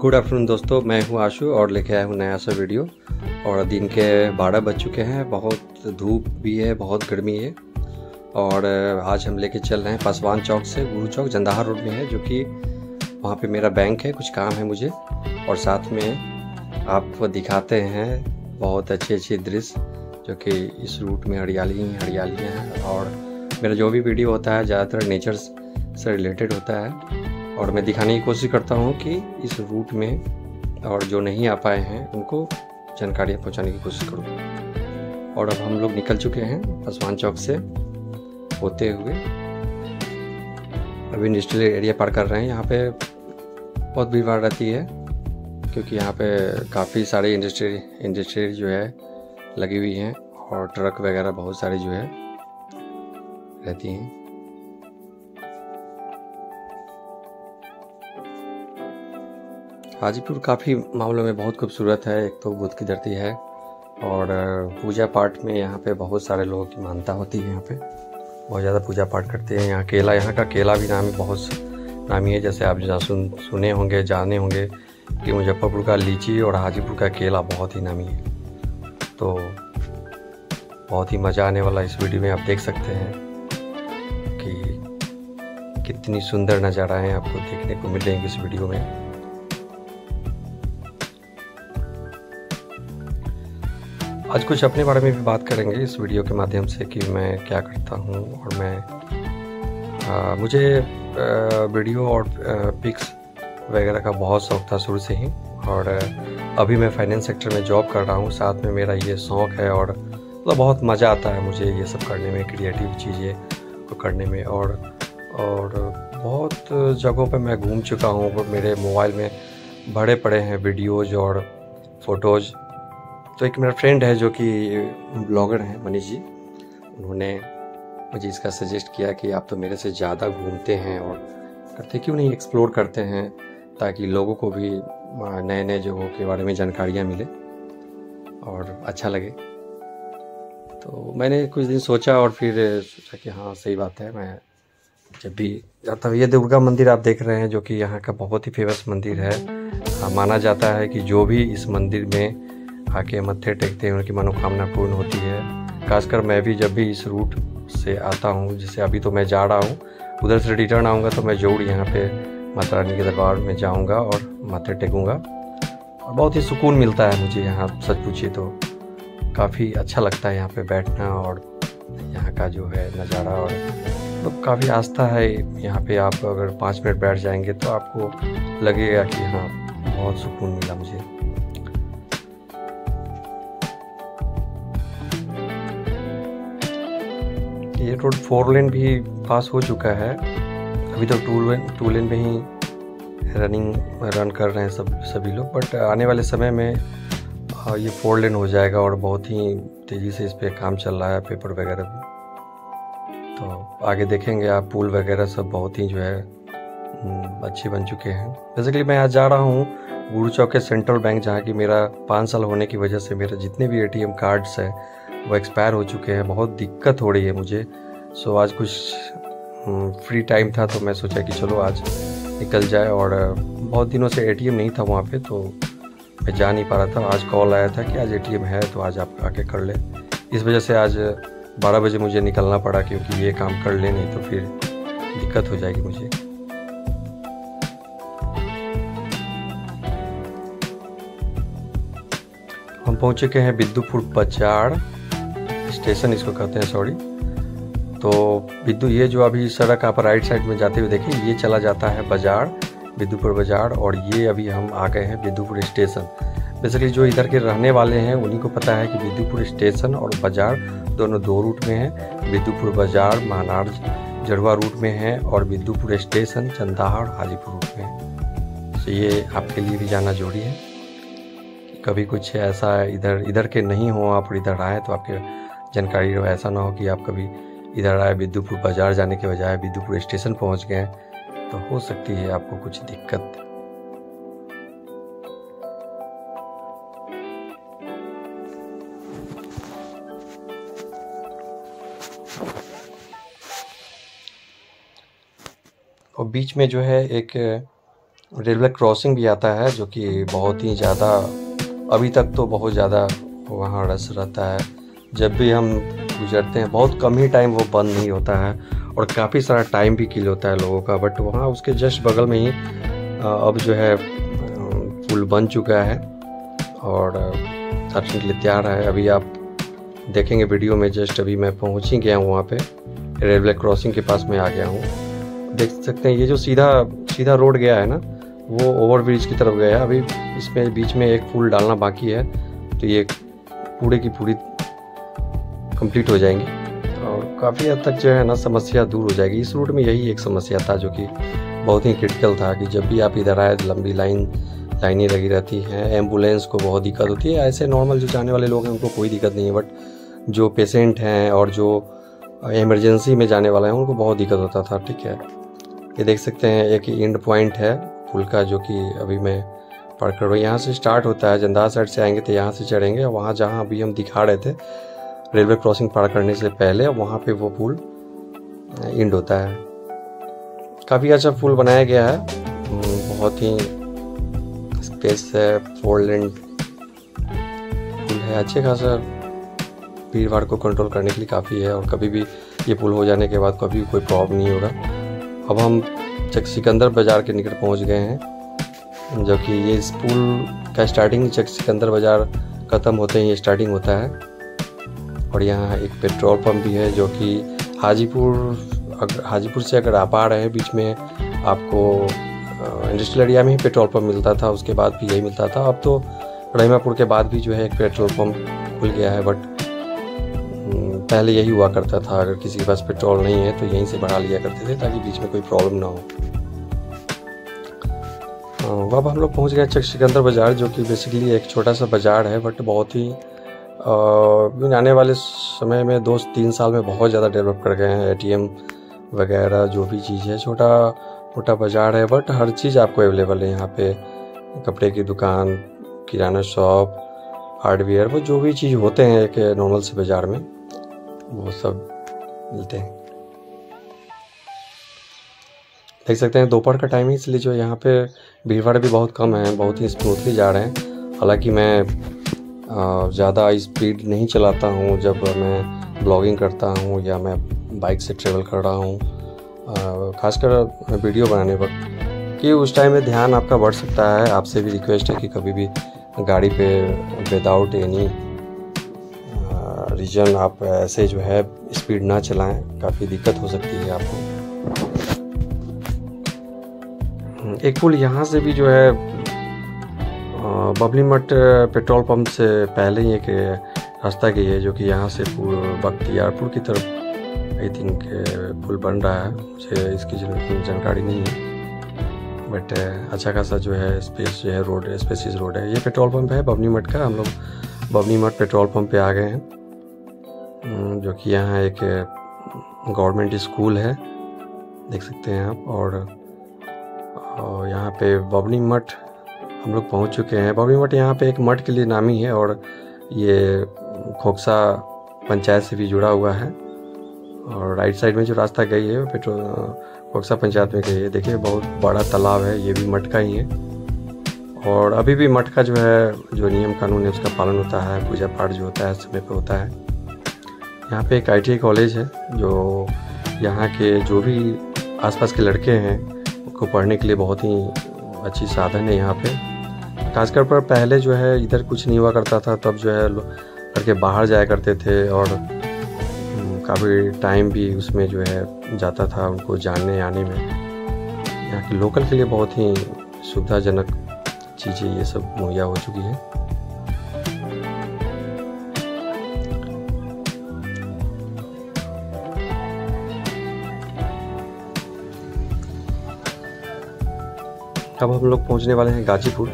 Good afternoon दोस्तों, मैं हूं आशु और लेके आया हूं नया सा वीडियो। और दिन के 12 बज चुके हैं, बहुत धूप भी है, बहुत गर्मी है। और आज हम लेके चल रहे हैं पासवान चौक से गुरु चौक, जंदाहा रोड में है, जो कि वहां पे मेरा बैंक है, कुछ काम है मुझे। और साथ में आपको दिखाते हैं बहुत अच्छे अच्छे दृश्य, जो कि इस रूट में हरियाली ही हरियाली हैं। और मेरा जो भी वीडियो होता है ज़्यादातर नेचर से रिलेटेड होता है, और मैं दिखाने की कोशिश करता हूँ कि इस रूट में और जो नहीं आ पाए हैं उनको जानकारियाँ पहुँचाने की कोशिश करूँ। और अब हम लोग निकल चुके हैं पासवान चौक से होते हुए, अभी इंडस्ट्रियल एरिया पार कर रहे हैं। यहाँ पे बहुत भीड़ भाड़ रहती है, क्योंकि यहाँ पे काफ़ी सारी इंडस्ट्री जो है लगी हुई हैं, और ट्रक वगैरह बहुत सारी जो है रहती हैं। हाजीपुर काफ़ी मामलों में बहुत खूबसूरत है। एक तो बुद्ध की धरती है, और पूजा पाठ में यहाँ पे बहुत सारे लोगों की मानता होती है। यहाँ पे बहुत ज़्यादा पूजा पाठ करते हैं। यहाँ केला, यहाँ का केला भी बहुत नामी है। जैसे आप सुने होंगे, जाने होंगे कि मुजफ्फरपुर का लीची और हाजीपुर का केला बहुत ही नामी है। तो बहुत ही मज़ा आने वाला इस वीडियो में आप देख सकते हैं कि कितनी सुंदर नज़ाराएँ आपको देखने को मिलेंगी इस वीडियो में। आज कुछ अपने बारे में भी बात करेंगे इस वीडियो के माध्यम से, कि मैं क्या करता हूँ। और मुझे वीडियो और पिक्स वगैरह का बहुत शौक था शुरू से ही। और अभी मैं फाइनेंस सेक्टर में जॉब कर रहा हूँ, साथ में मेरा ये शौक़ है। और मतलब बहुत मज़ा आता है मुझे ये सब करने में, क्रिएटिव चीज़ें को करने में। और बहुत जगहों पे मैं घूम चुका हूँ। मेरे मोबाइल में भरे पड़े हैं वीडियोज़ और फोटोज़। तो एक मेरा फ्रेंड है जो कि ब्लॉगर हैं, मनीष जी, उन्होंने मुझे इसका सजेस्ट किया कि आप तो मेरे से ज़्यादा घूमते हैं, और करते क्यों नहीं एक्सप्लोर करते हैं, ताकि लोगों को भी नए नए जगहों के बारे में जानकारियाँ मिले और अच्छा लगे। तो मैंने कुछ दिन सोचा, और फिर सोचा कि हाँ सही बात है, मैं जब भी जाता हूँ। ये दुर्गा मंदिर आप देख रहे हैं, जो कि यहाँ का बहुत ही फेमस मंदिर है। माना जाता है कि जो भी इस मंदिर में आके मत्थे टेकते हैं उनकी मनोकामना पूर्ण होती है। खासकर मैं भी जब भी इस रूट से आता हूँ, जैसे अभी तो मैं जा रहा हूँ, उधर से रिटर्न आऊँगा तो मैं जरूर यहाँ पे माता रानी के दरबार में जाऊँगा और माथे टेकूँगा। और बहुत ही सुकून मिलता है मुझे यहाँ, सच पूछिए तो काफ़ी अच्छा लगता है यहाँ पे बैठना, और यहाँ का जो है नज़ारा। और तो काफ़ी आस्था है यहाँ पे। आप अगर 5 मिनट बैठ जाएंगे तो आपको लगेगा कि हाँ बहुत सुकून मिला मुझे। ये रोड 4 लेन भी पास हो चुका है, अभी तो 2 लेन में ही रन कर रहे हैं सभी लोग। बट आने वाले समय में ये 4 लेन हो जाएगा, और बहुत ही तेज़ी से इस पे काम चल रहा है, पेपर वगैरह भी। तो आगे देखेंगे आप, पुल वगैरह सब बहुत ही जो है अच्छे बन चुके हैं। बेसिकली मैं आज जा रहा हूँ गुरु चौक के सेंट्रल बैंक, जहाँ की मेरा 5 साल होने की वजह से मेरे जितने भी ATM कार्ड्स हैं वो एक्सपायर हो चुके हैं। बहुत दिक्कत हो रही है मुझे। सो आज कुछ फ्री टाइम था, तो मैं सोचा कि चलो आज निकल जाए। और बहुत दिनों से ATM नहीं था वहाँ पे, तो मैं जा नहीं पा रहा था। आज कॉल आया था कि आज ATM है, तो आज आप आके कर ले। इस वजह से आज 12 बजे मुझे निकलना पड़ा, क्योंकि ये काम कर ले, नहीं तो फिर दिक्कत हो जाएगी मुझे। हम पहुँच चुके हैं बिद्दुपुर बाजार स्टेशन, इसको कहते हैं, सॉरी। तो ये जो अभी सड़क आप राइट साइड में जाते हुए देखिए, ये चला जाता है बाजार, बिद्दुपुर बाजार। और ये अभी हम आ गए हैं बिद्दुपुर स्टेशन। बेसिकली जो इधर के रहने वाले हैं उन्हीं को पता है कि बिद्दुपुर स्टेशन और बाजार दोनों 2 रूट में है। बिद्दुपुर बाजार महानार जड़वा रूट में है, और बिद्दुपुर स्टेशन जंदाहा और हाजीपुर रूट में है। तो ये आपके लिए भी जाना जरूरी है। कभी कुछ ऐसा इधर के नहीं हो आप और इधर आए, तो आपके जानकारी हो, ऐसा ना हो कि आप कभी इधर आए बिद्दुपुर बाजार जाने के बजाय बिद्दुपुर स्टेशन पहुंच गए, तो हो सकती है आपको कुछ दिक्कत। और बीच में जो है एक रेलवे क्रॉसिंग भी आता है, जो कि बहुत ही ज़्यादा, अभी तक तो बहुत ज़्यादा वहाँ रश रहता है। जब भी हम गुजरते हैं बहुत कम ही टाइम वो बंद नहीं होता है, और काफ़ी सारा टाइम भी किल होता है लोगों का। बट वहाँ उसके जस्ट बगल में ही अब जो है पुल बन चुका है और स्टार्टिंग के लिए तैयार है। अभी आप देखेंगे वीडियो में, जस्ट अभी मैं पहुँच ही गया हूँ वहाँ पे, रेलवे क्रॉसिंग के पास में आ गया हूँ। देख सकते हैं ये जो सीधा रोड गया है ना, वो ओवरब्रिज की तरफ गया है। अभी इसमें बीच में एक पुल डालना बाकी है, तो ये पूरे की पूरी कंप्लीट हो जाएंगी और काफ़ी हद तक जो है ना समस्या दूर हो जाएगी। इस रूट में यही एक समस्या था जो कि बहुत ही क्रिटिकल था, कि जब भी आप इधर आए लंबी लाइनें लगी रहती हैं, एम्बुलेंस को बहुत दिक्कत होती है। ऐसे नॉर्मल जो जाने वाले लोग हैं उनको कोई दिक्कत नहीं है, बट जो पेशेंट हैं और जो इमरजेंसी में जाने वाले हैं उनको बहुत दिक्कत होता था। ठीक है, ये देख सकते हैं एक एंड पॉइंट है पुल का, जो कि अभी मैं पार कर रहा हूँ। यहाँ से स्टार्ट होता है, जंदाहा साइड से आएंगे तो यहाँ से चढ़ेंगे, और वहाँ जहाँ अभी हम दिखा रहे थे रेलवे क्रॉसिंग पार करने से पहले, वहाँ पे वो पुल एंड होता है। काफ़ी अच्छा पुल बनाया गया है, बहुत ही स्पेस है, 4 लेन पुल है, अच्छे खासा भीड़ भाड़ को कंट्रोल करने के लिए काफ़ी है। और कभी भी ये पुल हो जाने के बाद कभी कोई प्रॉब्लम नहीं होगा। अब हम चक सिकंदर बाज़ार के निकट पहुंच गए हैं, जो कि ये इस पुल का स्टार्टिंग चक सिकंदर बाज़ार ख़त्म होते ही ये स्टार्टिंग होता है। और यहाँ एक पेट्रोल पंप भी है, जो कि हाजीपुर से अगर आप आ रहे हैं, बीच में आपको इंडस्ट्रियल एरिया में ही पेट्रोल पंप मिलता था, उसके बाद भी यही मिलता था। अब तो रहीमापुर के बाद भी जो है एक पेट्रोल पंप खुल गया है, बट पहले यही हुआ करता था, अगर किसी के पास पेट्रोल नहीं है तो यहीं से भरा लिया करते थे ताकि बीच में कोई प्रॉब्लम ना हो। अब हम लोग पहुंच गए चक सिकंदर बाज़ार, जो कि बेसिकली एक छोटा सा बाज़ार है, बट बहुत ही आने वाले समय में 2-3 साल में बहुत ज़्यादा डेवलप कर गए हैं। ATM वगैरह जो भी चीज़ है, छोटा मोटा बाज़ार है, बट हर चीज़ आपको अवेलेबल है यहाँ पे। कपड़े की दुकान, किराना शॉप, हार्डवेयर, वो जो भी चीज़ होते हैं एक नॉर्मल से बाज़ार में, वो सब मिलते हैं। देख सकते हैं दोपहर का टाइम है, इसलिए जो यहाँ पे भीड़ भाड़ भी बहुत कम है, बहुत ही स्मूथली जा रहे हैं। हालांकि मैं ज़्यादा स्पीड नहीं चलाता हूँ जब मैं ब्लॉगिंग करता हूँ या मैं बाइक से ट्रेवल कर रहा हूँ, खासकर वीडियो बनाने वक्त, कि उस टाइम में ध्यान आपका बढ़ सकता है। आपसे भी रिक्वेस्ट है कि कभी भी गाड़ी पे विदाउट एनी रीजन आप ऐसे जो है स्पीड ना चलाएं, काफ़ी दिक्कत हो सकती है आपको। एक पुल यहाँ से भी जो है बबली मठ पेट्रोल पंप से पहले ही एक रास्ता गई है, जो कि यहाँ से बख्तियारपुर की तरफ आई थिंक पुल बन रहा है। मुझे इसकी जानकारी नहीं है, बट अच्छा खासा जो है स्पेस जो है रोड, स्पेसिस रोड है। ये पेट्रोल पंप है बबनी मठ का। हम लोग बबनी मठ पेट्रोल पंप पे आ गए हैं, जो कि यहाँ एक गवर्नमेंट स्कूल है, देख सकते हैं आप। और यहाँ पे बबनी मठ हम लोग पहुँच चुके हैं। बबनी मठ यहाँ पे एक मठ के लिए नामी है, और ये खोकसा पंचायत से भी जुड़ा हुआ है। और राइट साइड में जो रास्ता गई है खोकसा पंचायत में गई है। देखिए बहुत बड़ा तालाब है, ये भी मठ का ही है। और अभी भी मठ का जो है जो नियम कानून है उसका पालन होता है, पूजा पाठ जो होता है समय पे होता है। यहाँ पे एक ITI कॉलेज है, जो यहाँ के जो भी आसपास के लड़के हैं उनको पढ़ने के लिए बहुत ही अच्छी साधन है यहाँ पे। खासकर पर पहले जो है इधर कुछ नहीं हुआ करता था, तब जो है लड़के बाहर जाया करते थे, और काफ़ी टाइम भी उसमें जो है जाता था उनको जाने आने में। यहाँ के लोकल के लिए बहुत ही सुविधाजनक चीज़ें ये सब मुहैया हो चुकी हैं। अब हम लोग पहुंचने वाले हैं गाजीपुर।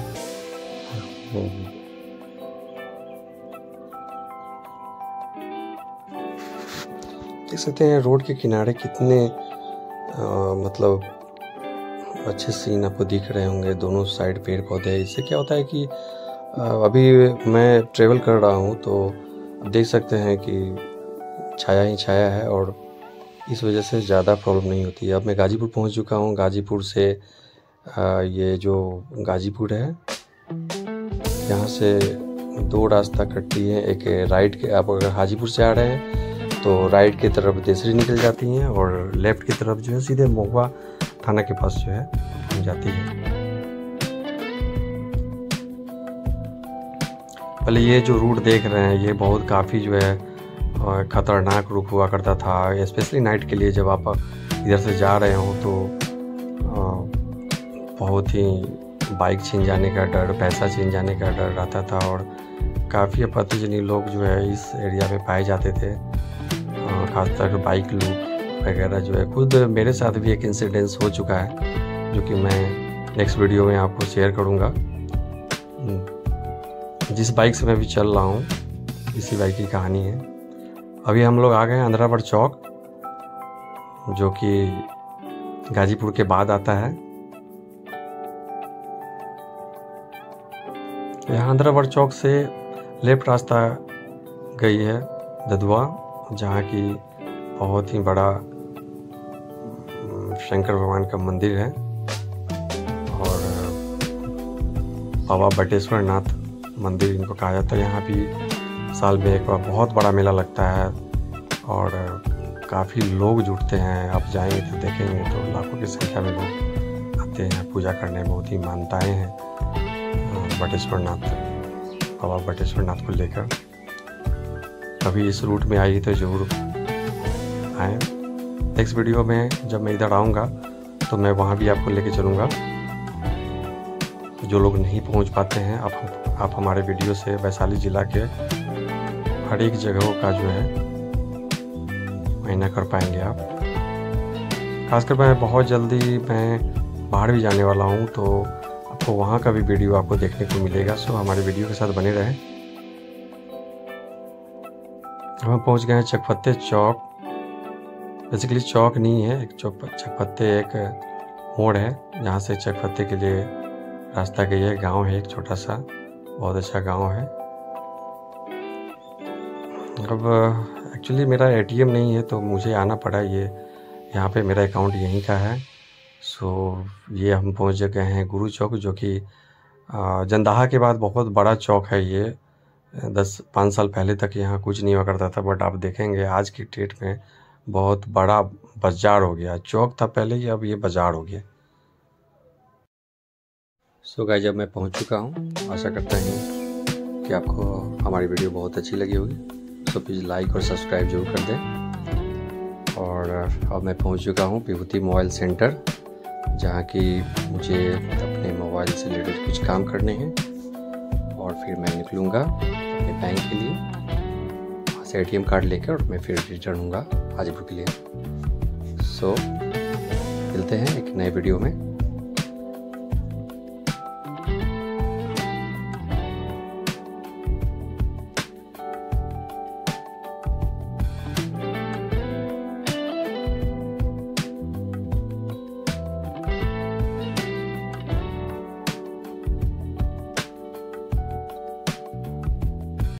देख सकते हैं रोड के किनारे कितने मतलब अच्छे सीन आपको दिख रहे होंगे, दोनों साइड पेड़ पौधे हैं। इससे क्या होता है कि अभी मैं ट्रेवल कर रहा हूँ तो देख सकते हैं कि छाया ही छाया है, और इस वजह से ज़्यादा प्रॉब्लम नहीं होती है। अब मैं गाजीपुर पहुँच चुका हूँ। गाजीपुर से ये जो गाजीपुर है, यहाँ से 2 रास्ता कटती है। एक राइट के, आप अगर हाजीपुर से आ रहे हैं तो राइट की तरफ देसरी निकल जाती हैं, और लेफ्ट की तरफ जो है सीधे महुआ थाना के पास जो है जाती है। पहले ये जो रूट देख रहे हैं ये बहुत काफ़ी जो है ख़तरनाक रूट हुआ करता था, स्पेशली नाइट के लिए। जब आप इधर से जा रहे हो तो बहुत ही बाइक छीन जाने का डर, पैसा छीन जाने का डर रहता था, और काफ़ी आपत्तिजनक लोग जो है इस एरिया में पाए जाते थे, खासकर बाइक लूट वगैरह जो है। खुद मेरे साथ भी एक इंसिडेंस हो चुका है, जो कि मैं नेक्स्ट वीडियो में आपको शेयर करूँगा। जिस बाइक से मैं भी चल रहा हूँ इसी बाइक की कहानी है। अभी हम लोग आ गए हैं अंधरावड़ चौक, जो कि गाजीपुर के बाद आता है। यहाँ अंधरावड़ चौक से लेफ्ट रास्ता गई है ददुआ, जहाँ की बहुत ही बड़ा शंकर भगवान का मंदिर है, और बाबा बटेश्वर नाथ मंदिर इनको कहा जाता है। यहाँ भी साल में एक बार बहुत बड़ा मेला लगता है, और काफ़ी लोग जुटते हैं। आप जाएंगे तो देखेंगे तो लाखों की संख्या में लोग आते हैं पूजा करने। बहुत ही मान्यताएँ हैं बटेश्वर नाथ, बाबा बटेश्वर नाथ को लेकर। कभी इस रूट में आइए तो ज़रूर आएँ। नेक्स्ट वीडियो में जब मैं इधर आऊँगा तो मैं वहाँ भी आपको लेके चलूँगा। जो लोग नहीं पहुँच पाते हैं, आप हमारे वीडियो से वैशाली ज़िला के हर एक जगहों का जो है मायना कर पाएंगे आप। खासकर मैं बहुत जल्दी मैं बाहर भी जाने वाला हूँ, तो आपको वहाँ का भी वीडियो आपको देखने को मिलेगा। सो हमारे वीडियो के साथ बने रहें। हम पहुँच गए हैं चकपत्ते चौक। बेसिकली चौक नहीं है, एक चकपत्ते एक मोड़ है, जहाँ से चकपत्ते के लिए रास्ता गई है। गांव है एक छोटा सा, बहुत अच्छा गांव है। अब एक्चुअली मेरा एटीएम नहीं है तो मुझे आना पड़ा। यहाँ पे मेरा अकाउंट यहीं का है। सो ये हम पहुंच गए हैं गुरु चौक, जो कि जंदाहा के बाद बहुत बड़ा चौक है। ये 5 साल पहले तक यहाँ कुछ नहीं हुआ करता था, बट आप देखेंगे आज की डेट में बहुत बड़ा बाजार हो गया। चौक था पहले ही, अब ये बाजार हो गया। सो गाइस, जब मैं पहुँच चुका हूँ, आशा करता हूँ कि आपको हमारी वीडियो बहुत अच्छी लगी होगी। सो प्लीज़ लाइक और सब्सक्राइब जरूर कर दें। और अब मैं पहुंच चुका हूं विभूति मोबाइल सेंटर, जहां की मुझे अपने मोबाइल से रिलेटेड कुछ काम करने हैं, और फिर मैं निकलूंगा अपने बैंक के लिए। वहाँ से एटीएम कार्ड लेकर और मैं फिर रिटर्न होऊंगा हाजीपुर के लिए। सो मिलते हैं एक नए वीडियो में।